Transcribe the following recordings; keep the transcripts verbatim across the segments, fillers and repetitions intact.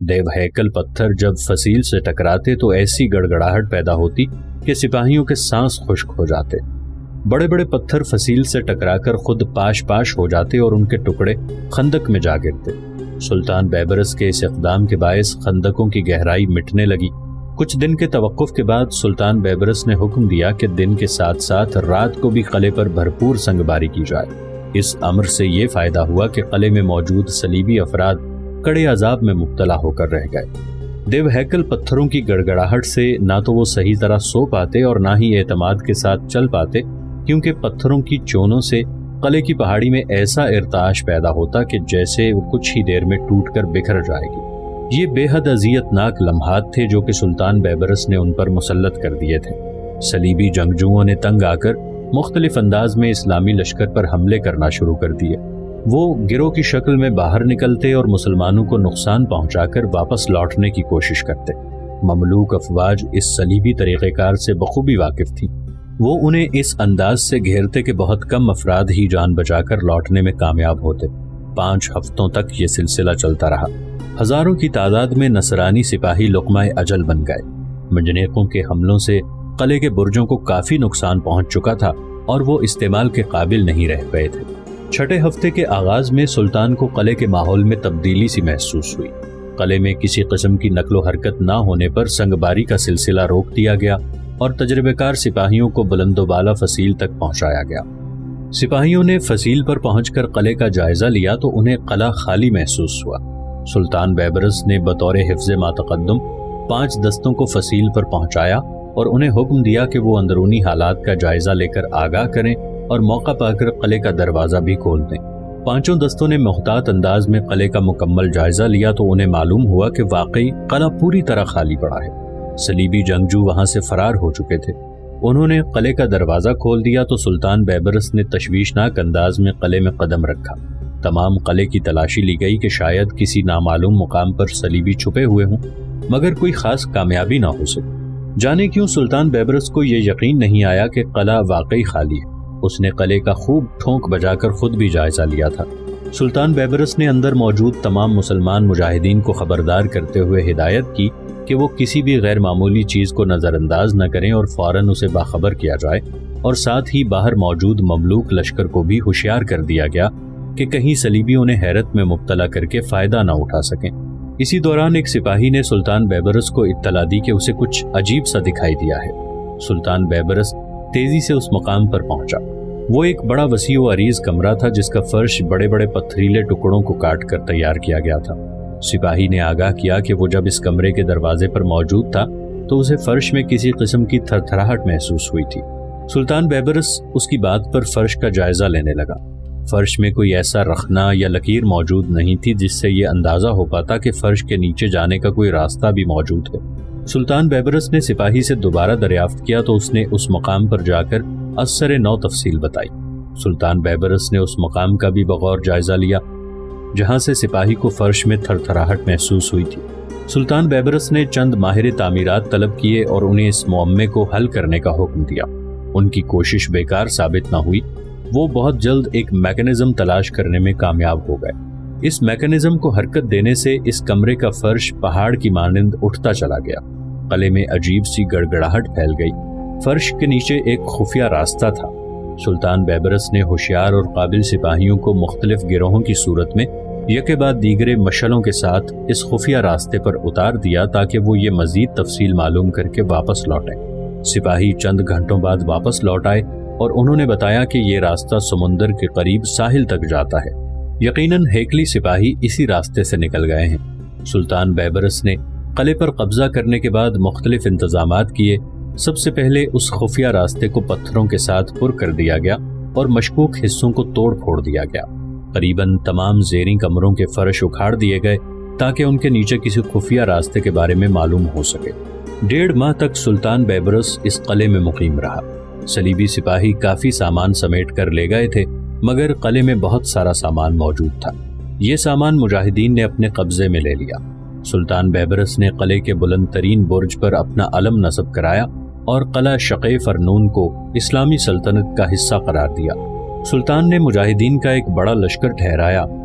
دیو ہیکل پتھر جب فصیل سے ٹکراتے تو ایسی گڑگڑاہٹ پیدا ہوتی کہ سپاہیوں کے سانس خشک ہو جاتے۔ بڑے بڑے پتھر فصیل سے ٹکرا کر خود پاش پاش ہو جاتے اور ان کے ٹکڑے خندق میں جا گرتے۔ سلطان بیبرس کے اس اقدام کے باعث خندقوں کی گہرائی مٹنے لگی۔ کچھ دن کے توقف کے بعد سلطان بیبرس نے حکم دیا کہ دن کے ساتھ ساتھ رات کو بھی قلعے پر بھرپور سنگ باری کی جائے۔ اس امر سے یہ فائدہ ہوا کہ قلعے میں موجود صلیبی افراد کڑے عذاب میں مبتلا ہو کر رہ گئے۔ دیو ہیکل پتھروں کی گڑگڑاہٹ سے نہ تو وہ صحیح طرح سو پاتے اور نہ ہی اعتماد کے ساتھ چل پاتے، کیونکہ پتھروں کی چونوں سے قلعے کی پہاڑی میں ایسا ارتعاش پیدا ہوتا کہ جیسے وہ کچھ ہی دیر میں ٹوٹ کر بکھر جائے گی۔ یہ بے حد اذیت ناک لمحات تھے جو کہ سلطان بیبرس نے ان پر مسلط کر دیے تھے۔ صلیبی جنگجوؤں نے تنگ آ کر مختلف انداز میں اسلامی لشکر پر حملے کرنا شروع کر دیے۔ وہ گروہ کی شکل میں باہر نکلتے اور مسلمانوں کو نقصان پہنچا کر واپس لوٹنے کی کوشش کرتے۔ مملوک افواج اس صلیبی طریقہ کار سے بخوبی واقف تھی۔ وہ انہیں اس انداز سے گھیرتے کہ بہت کم افراد ہی جان بچا کر لوٹنے میں کامیاب ہوتے۔ پانچ ہفتوں تک یہ سلسلہ چلتا رہا۔ ہزاروں کی تعداد میں نصرانی سپاہی لقمہ اجل بن گئے۔ منجنیقوں کے حملوں سے قلعے کے برجوں کو کافی نقصان پہنچ چکا تھا اور وہ استعمال کے قابل نہیں رہ گئے تھے۔ چھٹے ہفتے کے آغاز میں سلطان کو قلعے کے ماحول میں تبدیلی سی محسوس ہوئی۔ قلعے میں کسی قسم کی نقل و حرکت نہ ہونے پر سنگ باری کا سلسلہ روک دیا گیا اور تجربہ کار سپاہیوں کو بلند و بالا فصیل تک پہنچایا گیا۔ سپاہیوں نے فصیل پر پہنچ کر قلعے کا جائزہ لیا تو انہیں قلعہ خالی محسوس ہوا۔ سلطان بیبرس نے بطور حفظ ما تقدم پانچ دستوں کو فصیل پر پہنچایا اور انہیں حکم دیا کہ وہ اندرونی حالات کا جائزہ لے کر آگاہ کریں اور موقع پا کر قلعے کا دروازہ بھی کھول دیں۔ پانچوں دستوں نے محتاط انداز میں قلعے کا مکمل جائزہ لیا تو انہیں معلوم ہوا کہ واقعی قلعہ پوری طرح خالی پڑا ہے۔ صلیبی جنگجو وہاں سے فرار ہو چکے تھے۔ انہوں نے قلعے کا دروازہ کھول دیا تو سلطان بیبرس نے تشویشناک انداز میں قلعے میں قدم رکھا۔ تمام قلعے کی تلاشی لی گئی کہ شاید کسی نامعلوم مقام پر صلیبی چھپے ہوئے ہوں، مگر کوئی خاص کامیابی نہ ہو سکی۔ جانے کیوں سلطان بیبرس کو یہ یقین نہیں آیا کہ قلعہ واقعی خالی ہے۔ اس نے قلعے کا خوب ٹھونک بجا کر خود بھی جائزہ لیا تھا۔ سلطان بیبرس نے اندر موجود تمام مسلمان مجاہدین کو خبردار کرتے ہوئے ہدایت کی کہ وہ کسی بھی غیر معمولی چیز کو نظر انداز نہ کریں اور فوراً اسے باخبر کیا جائے، اور ساتھ ہی باہر موجود مملوک لشکر کو بھی ہوشیار کر دیا گیا کہ کہیں صلیبی انہیں حیرت میں مبتلا کر کے فائدہ نہ اٹھا سکیں۔ اسی دوران ایک سپاہی نے سلطان بیبرس کو اطلاع دی کہ اسے کچھ عجیب سا دکھائی دیا ہے۔ سلطان بیبرس تیزی سے اس مقام پر پہنچا۔ وہ ایک بڑا وسیع و عریض کمرہ تھا جس کا فرش بڑے بڑے پتھریلے ٹکڑوں کو کاٹ کر تیار کیا گیا تھا۔ سپاہی نے آگاہ کیا کہ وہ جب اس کمرے کے دروازے پر موجود تھا تو اسے فرش میں کسی قسم کی تھر تھراہٹ محسوس ہوئی تھی۔ سلطان بیبرس اس کی بات پر فرش کا جائزہ لینے لگا۔ فرش میں کوئی ایسا رخنا یا لکیر موجود نہیں تھی جس سے یہ اندازہ ہو پاتا کہ فرش کے نیچے جانے کا کوئی راستہ بھی موجود ہے۔ سلطان بیبرس نے سپاہی سے دوبارہ دریافت کیا تو اس نے اس مقام پر جا کر ازسر نو تفصیل بتائی۔ سلطان بیبرس نے اس مقام کا بھی بغور جائزہ لیا جہاں سے سپاہی کو فرش میں تھر تھراہٹ محسوس ہوئی تھی۔ سلطان بیبرس نے چند ماہر تعمیرات طلب کیے اور انہیں اس معمے کو حل کرنے کا حکم دیا۔ ان کی کوشش بیکار ثابت نہ ہوئی۔ وہ بہت جلد ایک میکانزم تلاش کرنے میں کامیاب ہو گئے۔ اس میکانزم کو حرکت دینے سے اس کمرے کا فرش پہاڑ کی مانند اٹھتا چلا گیا۔ قلعے میں عجیب سی گڑگڑاہٹ پھیل گئی۔ فرش کے نیچے ایک خفیہ راستہ تھا۔ سلطان بیبرس نے ہوشیار اور قابل سپاہیوں کو مختلف گروہوں کی صورت میں یکے بعد دیگرے مشعلوں کے ساتھ اس خفیہ راستے پر اتار دیا تاکہ وہ یہ مزید تفصیل معلوم کر کے واپس لوٹیں۔ سپاہی چند گھنٹوں بعد واپس لوٹ آئے اور انہوں نے بتایا کہ یہ راستہ سمندر کے قریب ساحل تک جاتا ہے۔ یقیناً ہیکلی سپاہی اسی راستے سے نکل گئے ہیں۔ سلطان بیبرس نے قلعے پر قبضہ کرنے کے بعد مختلف انتظامات کیے۔ سب سے پہلے اس خفیہ راستے کو پتھروں کے ساتھ پر کر دیا گیا اور مشکوک حصوں کو توڑ پھوڑ دیا گیا۔ قریباً تمام زیریں کمروں کے فرش اکھاڑ دیے گئے تاکہ ان کے نیچے کسی خفیہ راستے کے بارے میں معلوم ہو سکے۔ ڈیڑھ ماہ تک سلطان بیبرس اس قلعے میں مقیم رہا۔ صلیبی سپاہی کافی سامان سمیٹ کر لے گئے تھے مگر قلعے میں بہت سارا سامان موجود تھا۔ یہ سامان مجاہدین نے اپنے قبضے میں لے لیا۔ سلطان بیبرس نے قلعے کے بلند ترین برج پر اپنا علم نصب کرایا اور قلعہ شقے فرنون کو اسلامی سلطنت کا حصہ قرار دیا۔ سلطان نے مجاہدین کا ایک بڑا لشکر ٹھہرایا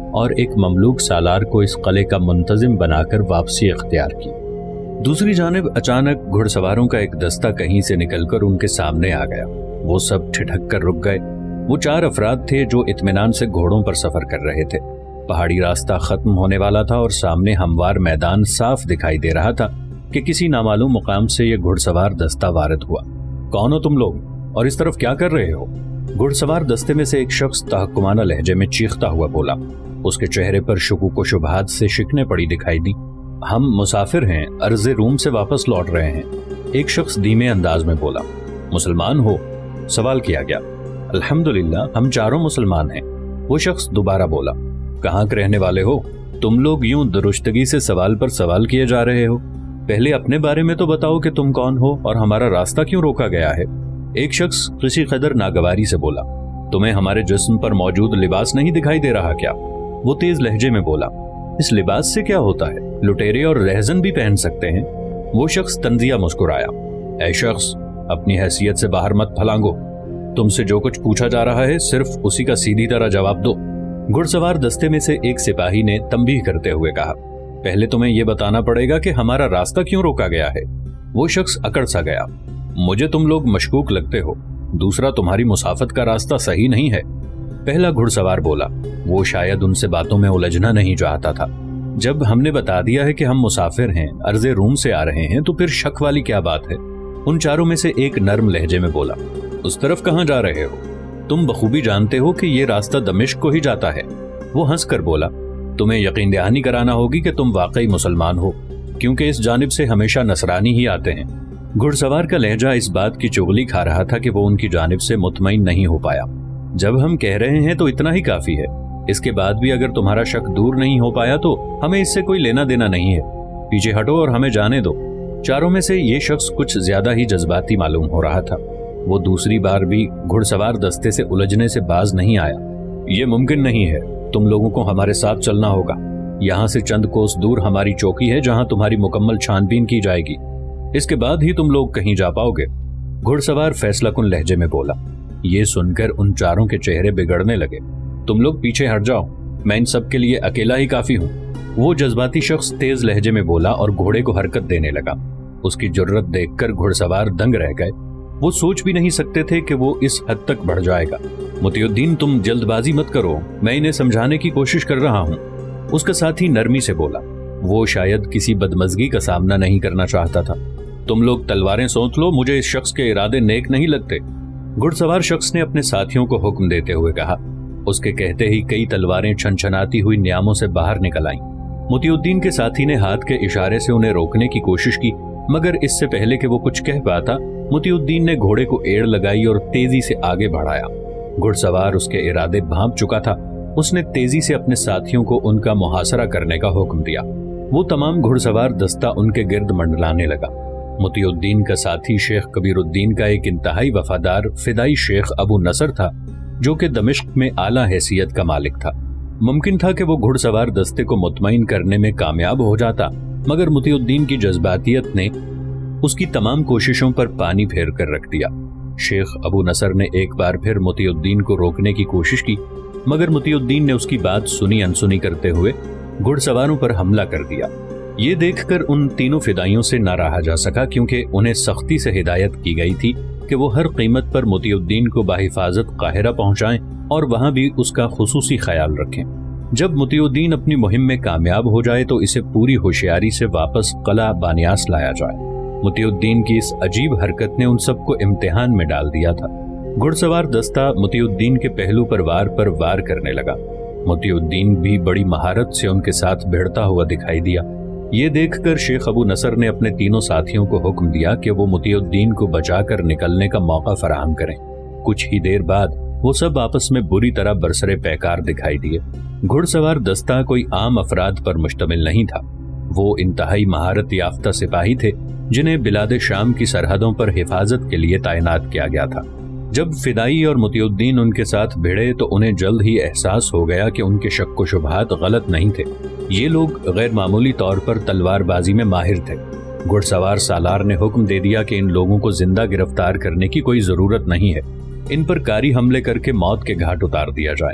اور ایک مملوک سالار کو اس قلعے کا منتظم بنا کر واپسی اختیار کی۔ دوسری جانب اچانک گھڑ سواروں کا ایک دستہ کہیں سے نکل کر ان کے سامنے آ گیا۔ وہ سب ٹھٹک کر رک گئے۔ وہ چار افراد تھے جو اطمینان سے گھوڑوں پر سفر کر رہے تھے۔ پہاڑی راستہ ختم ہونے والا تھا اور سامنے ہموار میدان صاف دکھائی دے رہا تھا کہ کسی نامعلوم مقام سے یہ گھڑ سوار دستہ وارد ہوا۔ کون ہو تم لوگ اور اس طرف کیا کر رہے ہو؟ گھڑ سوار دستے میں سے ایک شخص تحکمانہ لہجے میں چیختا ہوا بولا۔ اس کے چہرے پر شکوک و شبہات سے شکنیں پڑی دکھائی دی۔ ہم مسافر ہیں، ارض روم سے واپس لوٹ رہے ہیں، ایک شخص دھیمے انداز میں بولا۔ مسلمان ہو؟ سوال کیا گیا۔ الحمدللہ ہم چاروں مسلمان ہیں، وہ شخص دوبارہ بولا۔ کہاں کے رہنے والے ہو؟ تم لوگ یوں درستگی سے سوال پر سوال کیے جا رہے ہو، پہلے اپنے بارے میں تو بتاؤ کہ تم کون ہو اور ہمارا راستہ کیوں روکا گیا ہے؟ ایک شخص کسی قدر ناگواری سے بولا۔ تمہیں ہمارے جسم پر موجود لباس نہیں دکھائی دے رہا کیا؟ وہ تیز لہجے میں بولا۔ اس لباس سے کیا ہوتا ہے؟ لٹیرے اور رہزن بھی پہن سکتے ہیں۔ وہ شخص طنزیہ مسکرایا۔ اے شخص، اپنی حیثیت سے باہر مت پھلانگو، تم سے جو کچھ پوچھا جا رہا ہے صرف اسی کا سیدھی طرح جواب دو۔ گھڑ سوار دستے میں سے ایک سپاہی نے تنبیہ کرتے ہوئے کہا۔ پہلے تمہیں یہ بتانا پڑے گا کہ ہمارا راستہ کیوں روکا گیا ہے۔ وہ شخص اکڑ سا گیا۔ مجھے تم لوگ مشکوک لگتے ہو، دوسرا تمہاری مسافت کا راستہ صحیح نہیں ہے۔ پہلا گھڑ سوار بولا۔ وہ شاید ان سے باتوں میں الجھنا نہیں چاہتا تھا۔ جب ہم نے بتا دیا ہے کہ ہم مسافر ہیں، ارض روم سے آ رہے ہیں، تو پھر شک والی کیا بات ہے؟ ان چاروں میں سے ایک نرم لہجے میں بولا۔ اس طرف کہاں جا رہے ہو؟ تم بخوبی جانتے ہو کہ یہ راستہ دمشق کو ہی جاتا ہے۔ وہ ہنس کر بولا۔ تمہیں یقین دہانی کرانا ہوگی کہ تم واقعی مسلمان ہو، کیونکہ اس جانب سے ہمیشہ نصرانی ہی آتے ہیں۔ گھڑ سوار کا لہجہ اس بات کی چغلی کھا رہا تھا کہ وہ ان کی جانب سے مطمئن نہیں ہو پایا۔ جب ہم کہہ رہے ہیں تو اتنا ہی کافی ہے، اس کے بعد بھی اگر تمہارا شک دور نہیں ہو پایا تو ہمیں اس سے کوئی لینا دینا نہیں ہے، پیچھے ہٹو اور ہمیں جانے دو۔ چاروں میں سے یہ شخص کچھ زیادہ ہی جذباتی معلوم ہو رہا تھا۔ وہ دوسری بار بھی گھڑ سوار دستے سے الجھنے سے باز نہیں آیا۔ یہ ممکن نہیں ہے، تم لوگوں کو ہمارے ساتھ چلنا ہوگا۔ یہاں سے چند کوس دور ہماری چوکی ہے جہاں تمہاری مکمل چھان بین کی جائے گی، اس کے بعد ہی تم لوگ کہیں جا پاؤ گے۔ گھڑ سوار فیصلہ کن لہجے میں بولا۔ یہ سن کر ان چاروں کے چہرے بگڑنے لگے۔ تم لوگ پیچھے ہٹ جاؤ، میں ان سب کے لیے اکیلا ہی کافی ہوں۔ وہ جذباتی شخص تیز لہجے میں بولا اور گھوڑے کو حرکت دینے لگا۔ اس کی جرت دیکھ کر گھڑ سوار دنگ رہ گئے۔ وہ سوچ بھی نہیں سکتے تھے کہ وہ اس حد تک بڑھ جائے گا۔ متی الدین، تم جلد بازی مت کرو، میں انہیں سمجھانے کی کوشش کر رہا ہوں، اس کا ساتھی نرمی سے بولا۔ وہ شاید کسی بدمزگی کا سامنا نہیں کرنا چاہتا تھا۔ تم لوگ تلواریں سونت لو، مجھے اس شخص کے ارادے نیک نہیں لگتے۔ گھڑ سوار شخص نے اپنے ساتھیوں کو حکم دیتے ہوئے کہا۔ اس کے کہتے ہی کئی تلواریں چھن چھناتی ہوئی نیاموں سے باہر نکل آئیں۔ متی الدین کے ساتھی نے ہاتھ کے اشارے سے انہیں روکنے کی کوشش کی، مگر اس سے پہلے کہ وہ کچھ کہہ پاتا، متی الدین نے گھوڑے کو ایڑ لگائی اور تیزی سے آگے بڑھایا۔ گھڑ سوار اس کے ارادے بھانپ چکا تھا۔ اس نے تیزی سے اپنے ساتھیوں کو ان کا محاصرہ کرنے کا حکم دیا۔ وہ تمام گھڑ سوار دستہ ان کے گرد منڈلانے لگا۔ متی الدین کا ساتھی شیخ کبیر الدین کا ایک انتہائی وفادار فدائی شیخ ابو نصر تھا، جو کہ دمشق میں اعلیٰ حیثیت کا مالک تھا۔ ممکن تھا کہ وہ گھڑ سوار دستے کو مطمئن کرنے میں کامیاب ہو جاتا، مگر متی الدین کی جذباتیت نے اس کی تمام کوششوں پر پانی پھیر کر رکھ دیا۔ شیخ ابو نصر نے ایک بار پھر متی الدین کو روکنے کی کوشش کی، مگر متی الدین نے اس کی بات سنی انسنی کرتے ہوئے گھڑ سواروں پر حملہ کر دیا۔ یہ دیکھ کر ان تینوں فدائیوں سے نہ رہا جا سکا، کیونکہ انہیں سختی سے ہدایت کی گئی تھی کہ وہ ہر قیمت پر متی الدین کو بحفاظت قاہرہ پہنچائیں اور وہاں بھی اس کا خصوصی خیال رکھیں۔ جب متی الدین اپنی مہم میں کامیاب ہو جائے تو اسے پوری ہوشیاری سے واپس قلعہ بانیاس لایا جائے۔ متی الدین کی اس عجیب حرکت نے ان سب کو امتحان میں ڈال دیا تھا۔ گھڑ سوار دستہ متی الدین کے پہلو پر وار پر وار کرنے لگا۔ متی الدین بھی بڑی مہارت سے ان کے ساتھ بھیڑتا ہوا دکھائی دیا۔ یہ دیکھ کر شیخ ابو نصر نے اپنے تینوں ساتھیوں کو حکم دیا کہ وہ متی الدین کو بچا کر نکلنے کا موقع فراہم کریں۔ کچھ ہی دیر بعد وہ سب آپس میں بری طرح برسرے پیکار دکھائی دیے۔ گھڑ سوار دستہ کوئی عام افراد پر مشتمل نہیں تھا۔ وہ انتہائی مہارت یافتہ سپاہی تھے جنہیں بلاد شام کی سرحدوں پر حفاظت کے لیے تعینات کیا گیا تھا۔ جب فدائی اور متی الدین ان کے ساتھ بھیڑے تو انہیں جلد ہی احساس ہو گیا کہ ان کے شک و شبہات غلط نہیں تھے۔ یہ لوگ غیر معمولی طور پر تلوار بازی میں ماہر تھے۔ گھڑ سوار سالار نے حکم دے دیا کہ ان لوگوں کو زندہ گرفتار کرنے کی کوئی ضرورت نہیں ہے، ان پر کاری حملے کر کے موت کے گھاٹ اتار دیا جائے۔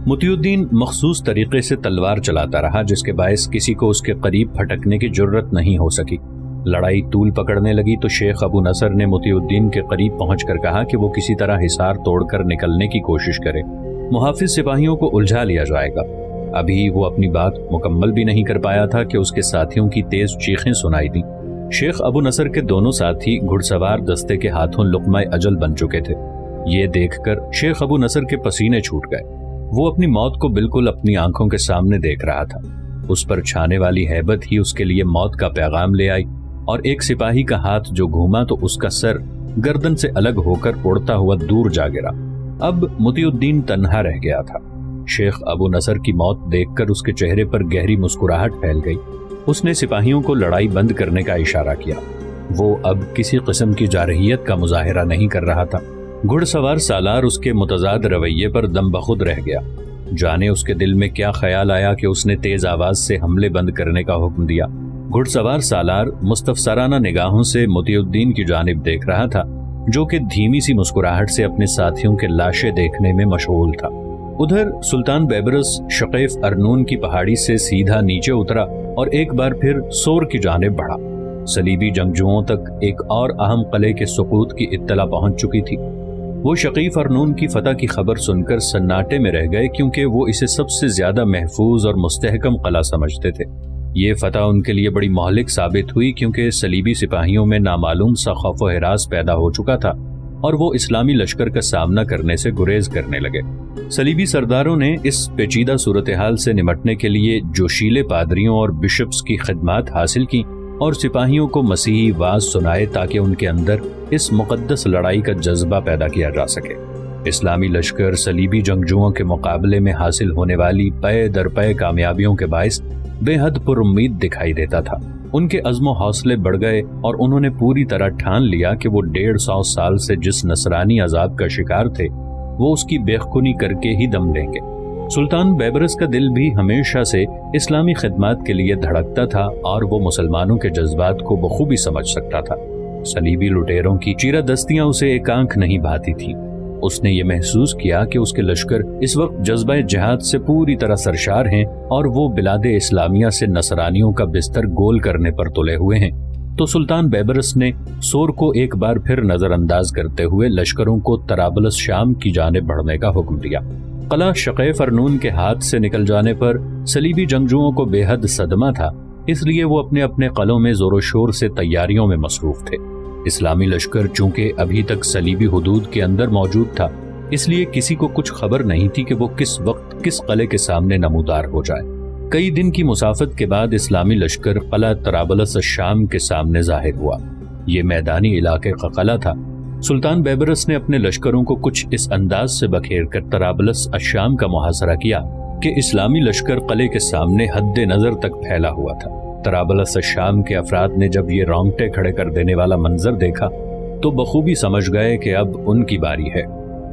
मोतीउद्दीन मखसूस तरीके से तलवार चलाता रहा, जिसके बायस किसी को उसके करीब फटकने की जुर्रत नहीं हो सकी। लड़ाई तूल पकड़ने लगी तो शेख अबू नसर ने मोतीउद्दीन के करीब पहुंचकर कहा कि वो किसी तरह हिसार तोड़कर निकलने की कोशिश करे, मुहाफिज सिपाहियों को उलझा लिया जाएगा। अभी वो अपनी बात मुकम्मल भी नहीं कर पाया था कि उसके साथियों की तेज चीखें सुनाई दी। शेख अबू नसर के दोनों साथी घुड़सवार दस्ते के हाथों लुक़्मा अजल बन चुके थे। ये देखकर शेख अबू नसर के पसीने छूट गए। वो अपनी मौत को बिल्कुल अपनी आंखों के सामने देख रहा था। उस पर छाने वाली हैबत ही उसके लिए मौत का पैगाम ले आई, और एक सिपाही का हाथ जो घूमा तो उसका सर गर्दन से अलग होकर उड़ता हुआ दूर जा गिरा। अब मोतीउद्दीन तन्हा रह गया था। शेख अबू नसर की मौत देखकर उसके चेहरे पर गहरी मुस्कुराहट फैल गई। उसने सिपाहियों को लड़ाई बंद करने का इशारा किया। वो अब किसी किस्म की जारहियत का मुजाहिरा नहीं कर रहा था। घुड़सवार सालार उसके मुतजाद रवैये पर दम बखुद रह गया। जाने उसके दिल में क्या ख्याल आया कि उसने तेज आवाज से हमले बंद करने का हुक्म दिया। घुड़सवार सालार मुस्तफसराना निगाहों से मोतीउद्दीन की जानिब देख रहा था, जो कि धीमी सी मुस्कुराहट से अपने साथियों के लाशें देखने में मशगूल था। उधर सुल्तान बैबरस शकीफ अर्नून की पहाड़ी से सीधा नीचे उतरा और एक बार फिर सोर की जानिब बढ़ा। सलीबी जंगजुओं तक एक और अहम किले के सुकूत की इत्तला पहुंच चुकी थी। वो शकीफ अर्नून की फतह की खबर सुनकर सन्नाटे में रह गए, क्योंकि वो इसे सबसे ज्यादा महफूज और मुस्तहकम किला समझते थे। ये फतह उनके लिए बड़ी मोहलिक साबित हुई, क्योंकि सलीबी सिपाहियों में नामालूम सा खौफ व हिरास पैदा हो चुका था और वो इस्लामी लश्कर का सामना करने से गुरेज करने लगे। सलीबी सरदारों ने इस पेचीदा सूरत हाल से निमटने के लिए जोशीले पादरियों और बिशप्स की खिदमत हासिल की और सिपाहियों को मसीही वाज सुनाए, ताकि उनके अंदर इस मुकद्दस लड़ाई का जज्बा पैदा किया जा सके। इस्लामी लश्कर सलीबी जंगजुओं के मुकाबले में हासिल होने वाली पय दर पय कामयाबियों के बायस बेहद पुरुम्मीद दिखाई देता था। उनके अज़्मो हौसले बढ़ गए और उन्होंने पूरी तरह ठान लिया कि वो डेढ़ सौ साल से जिस नसरानी अजाब का शिकार थे, वो उसकी बेखुनी करके ही दम लेंगे। सुल्तान बैबरस का दिल भी हमेशा से इस्लामी खिदमत के लिए धड़कता था और वो मुसलमानों के जज्बात को बखूबी समझ सकता था। सलीबी लुटेरों की चीरा दस्तियां उसे एक आंख नहीं भाती थी। उसने ये महसूस किया कि उसके लश्कर इस वक्त जज्बा जिहाद से पूरी तरह सरशार हैं और वो बिलादे इस्लामिया से नसरानियों का बिस्तर गोल करने पर तुले हुए हैं। तो सुल्तान बैबरस ने सोर को एक बार फिर नजरअंदाज करते हुए लश्करों को तराबलस शाम की जानिब बढ़ने का हुक्म दिया। किला शकीफ अर्नून के हाथ से निकल जाने पर सलीबी जंगजुओं को बेहद सदमा था, इसलिए वो अपने अपने किलों में जोरों शोर से तैयारियों में मसरूफ थे। इस्लामी लश्कर चूंकि अभी तक सलीबी हुदूद के अंदर मौजूद था, इसलिए किसी को कुछ खबर नहीं थी कि वो किस वक्त किस किले के सामने नमूदार हो जाए। कई दिन की मुसाफत के बाद इस्लामी लश्कर किला तराबलस शाम के सामने जाहिर हुआ। ये मैदानी इलाके का किला था। सुल्तान बैबरस ने अपने लश्करों को कुछ इस अंदाज से बखेर कर तराबलस शाम का मुहासरा किया कि इस्लामी लश्कर किले के सामने हद्दे नजर तक फैला हुआ था। तराबलस शाम के अफराद ने जब ये रोंगटे खड़े कर देने वाला मंजर देखा तो बखूबी समझ गए कि अब उनकी बारी है।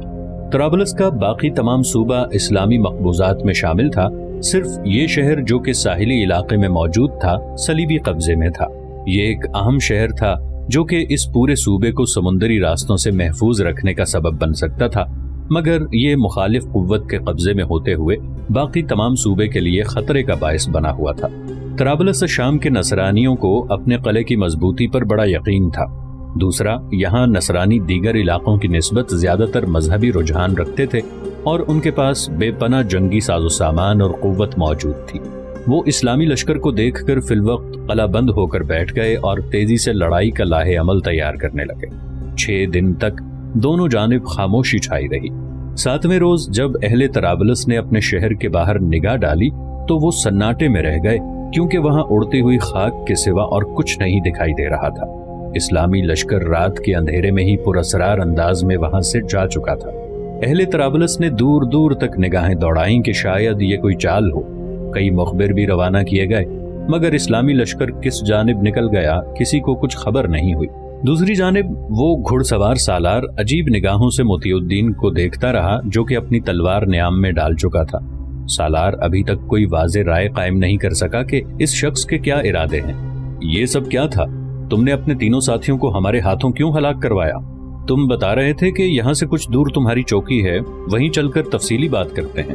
तराबलस का बाकी तमाम सूबा इस्लामी मकबूजात में शामिल था। सिर्फ ये शहर जो कि साहिली इलाके में मौजूद था सलीबी कब्जे में था। ये एक अहम शहर था जो कि इस पूरे सूबे को समुद्री रास्तों से महफूज रखने का सबब बन सकता था, मगर ये मुखालिफ कुव्वत के कब्जे में होते हुए बाकी तमाम सूबे के लिए खतरे का बायस बना हुआ था। तराबलस शाम के नसरानियों को अपने किले की मजबूती पर बड़ा यकीन था। दूसरा, यहाँ नसरानी दीगर इलाकों की निस्बत ज्यादातर मजहबी रुझान रखते थे और उनके पास बेपना जंगी साजो सामान और कुव्वत मौजूद थी। वो इस्लामी लश्कर को देखकर फिलवक्त किला बंद होकर बैठ गए और तेजी से लड़ाई का लाहे अमल तैयार करने लगे। छह दिन तक दोनों जानिब खामोशी छाई रही। सातवें रोज जब अहले तराबलस ने अपने शहर के बाहर निगाह डाली तो वो सन्नाटे में रह गए, क्योंकि वहां उड़ती हुई खाक के सिवा और कुछ नहीं दिखाई दे रहा था। इस्लामी लश्कर रात के अंधेरे में ही पुरअसरार अंदाज में वहां से जा चुका था। अहले तराबलस ने दूर दूर तक निगाहें दौड़ाईं कि शायद ये कोई चाल हो। कई मुखबिर भी रवाना किए गए, मगर इस्लामी लश्कर किस जानिब निकल गया किसी को कुछ खबर नहीं हुई। दूसरी जानिब वो घुड़सवार सालार अजीब निगाहों से मोतीउद्दीन को देखता रहा, जो कि अपनी तलवार न्याम में डाल चुका था। सालार अभी तक कोई वाज़े राय कायम नहीं कर सका कि इस शख्स के क्या इरादे हैं। ये सब क्या था? तुमने अपने तीनों साथियों को हमारे हाथों क्यों हलाक करवाया? तुम बता रहे थे कि यहाँ से कुछ दूर तुम्हारी चौकी है, वहीं चलकर तफसीली बात करते हैं।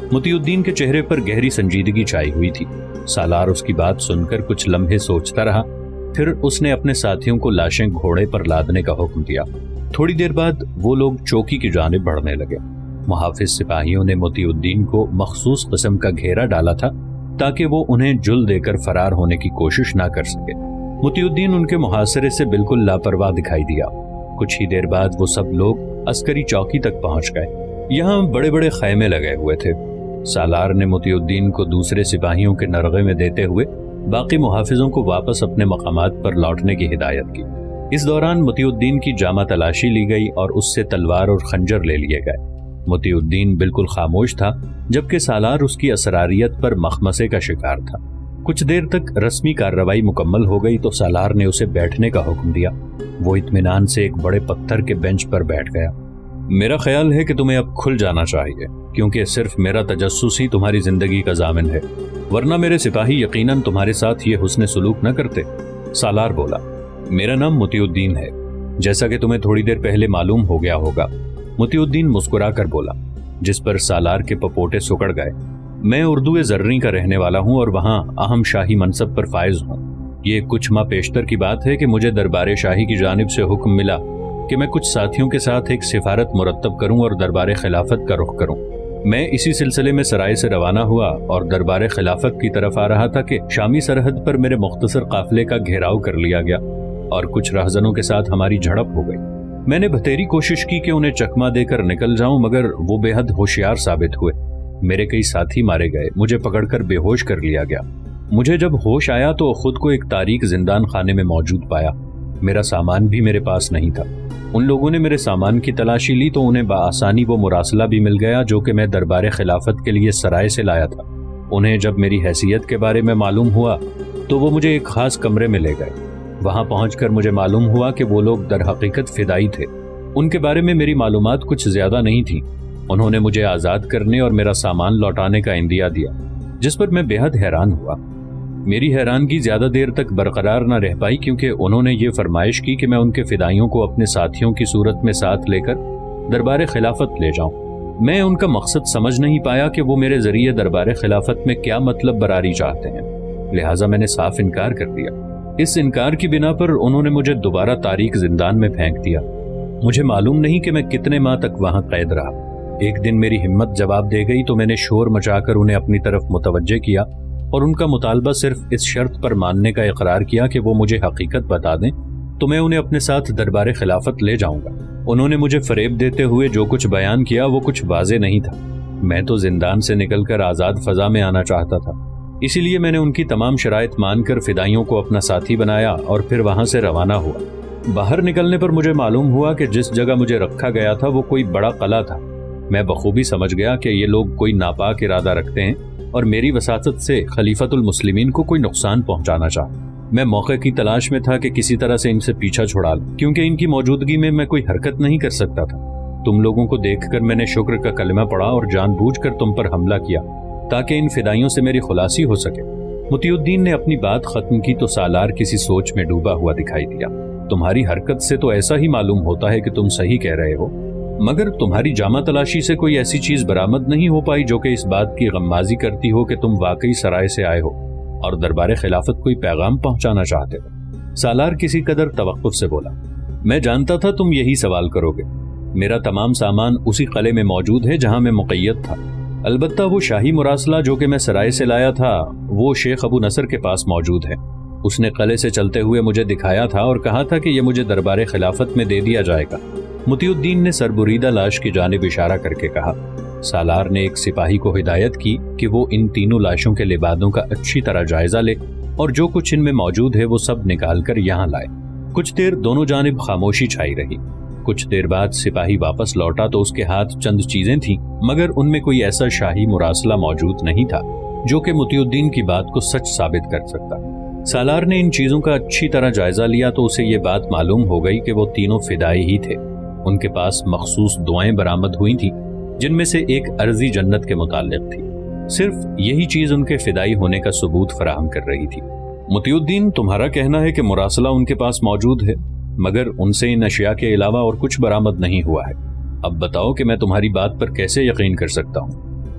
متی الدین کے چہرے پر گہری سنجیدگی چھائی ہوئی تھی۔ سالار اس کی بات سن کر کچھ لمحے سوچتا رہا، پھر اس نے اپنے ساتھیوں کو لاشیں گھوڑے پر لادنے کا حکم دیا۔ تھوڑی دیر بعد وہ لوگ چوکی کی جانب بڑھنے لگے۔ محافظ سپاہیوں نے متی الدین کو مخصوص قسم کا گھیرا ڈالا تھا تاکہ وہ انہیں جل دے کر فرار ہونے کی کوشش نہ کر سکے۔ متی الدین ان کے محاصرے سے بالکل لاپرواہ دکھائی دیا۔ کچھ ہی دیر بعد وہ سب لوگ عسکری چوکی تک پہنچ گئے۔ یہاں بڑے بڑے خیمے لگے ہوئے تھے۔ سالار نے متی الدین کو دوسرے سپاہیوں کے نرغے میں دیتے ہوئے باقی محافظوں کو واپس اپنے مقامات پر لوٹنے کی ہدایت کی۔ اس دوران متی الدین کی جامہ تلاشی لی گئی اور اس سے تلوار اور خنجر لے لیے گئے۔ متی الدین بالکل خاموش تھا، جبکہ سالار اس کی اسراریت پر مخمسے کا شکار تھا۔ کچھ دیر تک رسمی کارروائی مکمل ہو گئی تو سالار نے اسے بیٹھنے کا حکم دیا۔ وہ اطمینان سے ایک بڑے پتھر کے بینچ پر بیٹھ گیا۔ میرا خیال ہے کہ تمہیں اب کھل جانا چاہیے، کیونکہ صرف میرا تجسس ہی تمہاری زندگی کا ضامن ہے، ورنہ میرے سپاہی یقیناً تمہارے ساتھ یہ حسن سلوک نہ کرتے۔ سالار بولا، میرا نام متی الدین ہے، جیسا کہ تمہیں تھوڑی دیر پہلے معلوم ہو گیا ہوگا۔ متی الدین مسکرا کر بولا، جس پر سالار کے پپوٹے سکڑ گئے۔ میں اردو زرنی کا رہنے والا ہوں اور وہاں اہم شاہی منصب پر فائز ہوں۔ یہ کچھ ماہ پیشتر کی بات ہے کہ مجھے دربار شاہی کی جانب سے حکم ملا کہ میں کچھ ساتھیوں کے ساتھ ایک سفارت مرتب کروں اور دربار خلافت کا رخ کروں۔ میں اسی سلسلے میں سرائے سے روانہ ہوا اور دربار خلافت کی طرف آ رہا تھا کہ شامی سرحد پر میرے مختصر قافلے کا گھیراؤ کر لیا گیا اور کچھ راہزنوں کے ساتھ ہماری جھڑپ ہو گئی۔ میں نے بتھیری کوشش کی کہ انہیں چکما دے کر نکل جاؤں، مگر وہ بے حد ہوشیار ثابت ہوئے۔ میرے کئی ساتھی مارے گئے، مجھے پکڑ کر بے ہوش کر لیا گیا۔ مجھے جب ہوش آیا تو خود کو ایک تاریک زندان خانے میں موجود پایا۔ میرا سامان بھی میرے پاس نہیں تھا۔ ان لوگوں نے میرے سامان کی تلاشی لی تو انہیں بآسانی وہ مراسلہ بھی مل گیا جو کہ میں دربار خلافت کے لیے سرائے سے لایا تھا۔ انہیں جب میری حیثیت کے بارے میں معلوم ہوا تو وہ مجھے ایک خاص کمرے میں لے گئے۔ وہاں پہنچ کر مجھے معلوم ہوا کہ وہ لوگ در حقیقت فدائی تھے۔ ان کے بارے میں میری معلومات کچھ زیادہ نہیں تھی۔ انہوں نے مجھے آزاد کرنے اور میرا سامان لوٹانے کا عندیہ دیا، جس پر میں بے حد حیران ہوا۔ میری حیرانگی زیادہ دیر تک برقرار نہ رہ پائی، کیونکہ انہوں نے یہ فرمائش کی کہ میں ان کے فدائیوں کو اپنے ساتھیوں کی صورت میں ساتھ لے کر دربار خلافت لے جاؤں۔ میں ان کا مقصد سمجھ نہیں پایا کہ وہ میرے ذریعے دربار خلافت میں کیا مطلب براری چاہتے ہیں، لہٰذا میں نے صاف انکار کر دیا۔ اس انکار کی بنا پر انہوں نے مجھے دوبارہ تاریک زندان میں پھینک دیا۔ مجھے معلوم نہیں کہ میں کتنے ماہ تک وہاں قید رہا۔ ایک دن میری ہمت جواب دے گئی تو میں نے شور مچا کر انہیں اپنی طرف متوجہ کیا اور ان کا مطالبہ صرف اس شرط پر ماننے کا اقرار کیا کہ وہ مجھے حقیقت بتا دیں تو میں انہیں اپنے ساتھ دربار خلافت لے جاؤں گا۔ انہوں نے مجھے فریب دیتے ہوئے جو کچھ بیان کیا وہ کچھ واضح نہیں تھا۔ میں تو زندان سے نکل کر آزاد فضا میں آنا چاہتا تھا، اسی لیے میں نے ان کی تمام شرائط مان کر فدائیوں کو اپنا ساتھی بنایا اور پھر وہاں سے روانہ ہوا۔ باہر نکلنے پر مجھے معلوم ہوا کہ جس جگہ مجھے رکھا گیا تھا وہ کوئی بڑا قلعہ تھا۔ میں بخوبی سمجھ گیا کہ یہ لوگ کوئی ناپاک ارادہ رکھتے ہیں اور میری وساطت سے خلیفۃ المسلمین کو کوئی نقصان پہنچانا چاہتا۔ میں موقع کی تلاش میں تھا کہ کسی طرح سے ان سے پیچھا چھڑا لوں، کیونکہ ان کی موجودگی میں میں کوئی حرکت نہیں کر سکتا تھا۔ تم لوگوں کو دیکھ کر میں نے شکر کا کلمہ پڑھا اور جان بوجھ کر تم پر حملہ کیا تاکہ ان فدائیوں سے میری خلاصی ہو سکے۔ متی الدین نے اپنی بات ختم کی تو سالار کسی سوچ میں ڈوبا ہوا دکھائی دیا۔ تمہاری حرکت سے تو ایسا ہی معلوم ہوتا ہے کہ تم صحیح کہہ رہے ہو، مگر تمہاری جامہ تلاشی سے کوئی ایسی چیز برآمد نہیں ہو پائی جو کہ اس بات کی غمازی کرتی ہو کہ تم واقعی سرائے سے آئے ہو اور دربار خلافت کوئی پیغام پہنچانا چاہتے ہو۔ سالار کسی قدر توقف سے بولا، میں جانتا تھا تم یہی سوال کرو گے۔ میرا تمام سامان اسی قلعے میں موجود ہے جہاں میں مقید تھا، البتہ وہ شاہی مراسلہ جو کہ میں سرائے سے لایا تھا وہ شیخ ابو نصر کے پاس موجود ہے۔ اس نے قلعے سے چلتے ہوئے مجھے دکھایا تھا اور کہا تھا کہ یہ مجھے دربار خلافت میں دے دیا جائے گا۔ متی الدین نے سربریدہ لاش کی جانب اشارہ کر کے کہا۔ سالار نے ایک سپاہی کو ہدایت کی کہ وہ ان تینوں لاشوں کے لبادوں کا اچھی طرح جائزہ لے اور جو کچھ ان میں موجود ہے وہ سب نکال کر یہاں لائے۔ کچھ دیر دونوں جانب خاموشی چھائی رہی۔ کچھ دیر بعد سپاہی واپس لوٹا تو اس کے ہاتھ چند چیزیں تھیں، مگر ان میں کوئی ایسا شاہی مراسلہ موجود نہیں تھا جو کہ متی الدین کی بات کو سچ ثابت کر سکتا۔ سالار نے ان چیزوں کا اچھی طرح جائزہ لیا تو اسے یہ بات معلوم ہو گئی کہ وہ تینوں فدائی ہی تھے۔ ان کے پاس مخصوص دعائیں برآمد ہوئی تھیں جن میں سے ایک عرضی جنت کے متعلق تھی۔ صرف یہی چیز ان کے فدائی ہونے کا ثبوت فراہم کر رہی تھی۔ متی الدین، تمہارا کہنا ہے کہ مراسلہ ان کے پاس موجود ہے، مگر ان سے ان اشیاء کے علاوہ اور کچھ برآمد نہیں ہوا ہے۔ اب بتاؤ کہ میں تمہاری بات پر کیسے یقین کر سکتا ہوں؟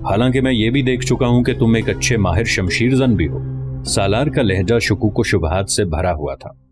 हालांकि मैं ये भी देख चुका हूं कि तुम एक अच्छे माहिर शमशीर जन भी हो। सालार का लहजा शुकूक व शुबहात से भरा हुआ था।